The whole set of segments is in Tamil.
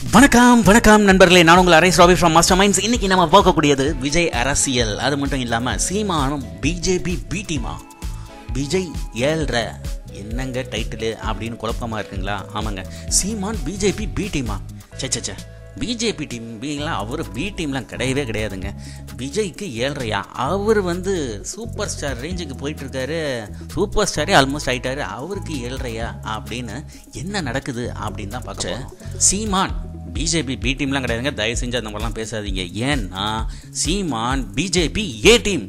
வணக்கம் நண்பர்களே, நான் உங்கள் ariseroby from masterminds. இன்னைக்கு நம்ம பார்க்கக்கூடியது விஜய் அரசியல். அது மட்டும் இல்லாமல் சீமானும் பிஜேபி பி டீமா, விஜய் 7.5 என்னங்க டைட்டிலு அப்படின்னு குழப்பமாக இருக்குங்களா? ஆமாங்க, சீமான் பிஜேபி பி டீமா. சே பிஜேபி டீம் பிலாம் அவர் பி டீம்லாம் கிடையவே கிடையாதுங்க. விஜய்க்கு 7.5, அவர் சூப்பர் ஸ்டார் ரேஞ்சுக்கு போயிட்டுருக்காரு. சூப்பர் ஸ்டாரே ஆல்மோஸ்ட் ஆகிட்டாரு, அவருக்கு 7.5 அப்படின்னு என்ன நடக்குது அப்படின்னு தான் பார்க்குறேன். சீமான் பிஜேபி பி டீம்லாம் கிடையாதுங்க, தயவு செஞ்சு அந்த மாதிரிலாம் பேசாதீங்க. ஏன்னா சீமான் பிஜேபி ஏ டீம்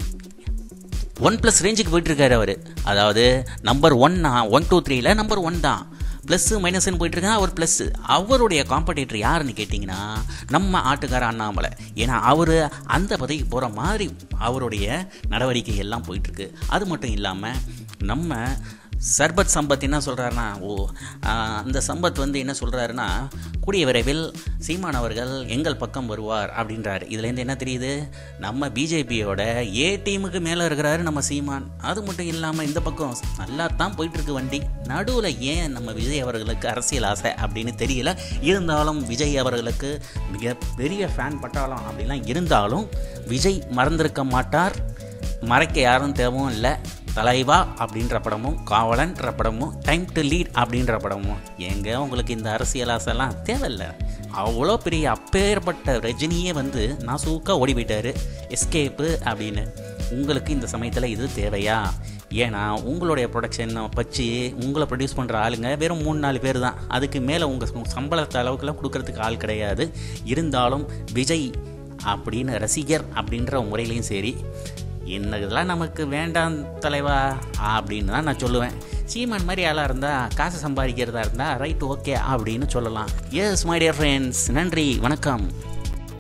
1+ ரேஞ்சுக்கு போயிட்டுருக்காரு அவர். அதாவது நம்பர் 1 1 2 3ல் நம்பர் 1 தான். ப்ளஸ்ஸு மைனஸ்ன்னு போயிட்டுருக்கா, அவர் ப்ளஸ்ஸு. அவருடைய காம்படிட்டர் யாருன்னு கேட்டிங்கன்னா நம்ம ஆட்டுக்கார அண்ணாமலை. ஏன்னா அவர் அந்த பதவிக்கு போகிற மாதிரி அவருடைய நடவடிக்கை எல்லாம் போயிட்டுருக்கு. அது மட்டும் இல்லாமல் நம்ம சம்பத் என்ன சொல்கிறாருன்னா, அந்த சம்பத் என்ன சொல்கிறாருன்னா, கூடிய விரைவில் சீமான் அவர்கள் எங்கள் பக்கம் வருவார் அப்படின்றாரு. இதுலேருந்து என்ன தெரியுது, நம்ம பிஜேபியோட ஏ டீமுக்கு மேலே இருக்கிறாரு நம்ம சீமான். அது மட்டும் இல்லாமல் இந்த பக்கம் நல்லா தான் போயிட்டுருக்கு வண்டி. நடுவில் ஏன் நம்ம விஜய் அவர்களுக்கு அரசியல் ஆசை அப்படின்னு தெரியல. இருந்தாலும் விஜய் அவர்களுக்கு மிக பெரிய ஃபேன் பட்டாளம் அப்படிலாம் இருந்தாலும் விஜய் மறந்திருக்க மாட்டார். மறைக்க யாரும் தேவையும் இல்லை. தலைவா அப்படின்ற படமும், காவலன்ற படமும், டைம் டு லீட் அப்படின்ற படமும், எங்க உங்களுக்கு இந்த அரசியல் ஆசைலாம் தேவையில்லை. அவ்வளோ பெரிய அப்பேற்பட்ட ரஜினியே நான் சூக்காக ஓடி போயிட்டாரு எஸ்கேப்பு அப்படின்னு. உங்களுக்கு இந்த சமயத்தில் இது தேவையா? ஏன்னா உங்களுடைய ப்ரொடக்ஷன் வச்சு உங்களை ப்ரொடியூஸ் பண்ணுற ஆளுங்க வெறும் 3-4 பேர் தான். அதுக்கு மேலே உங்கள் சம்பளத்தை அளவுக்குலாம் கொடுக்கறதுக்கு ஆள் கிடையாது. இருந்தாலும் விஜய் அப்படின்னு ரசிகர் அப்படின்ற முறையிலையும் சரி, இதெல்லாம் நமக்கு வேண்டாம் தலைவா அப்படின்னு தான் நான் சொல்லுவேன். சீமான் மாதிரி ஆளாக இருந்தால், காசு சம்பாதிக்கிறதா இருந்தால் ரைட் ஓகே அப்படின்னு சொல்லலாம். எஸ் மை டியர் ஃப்ரெண்ட்ஸ், நன்றி, வணக்கம்.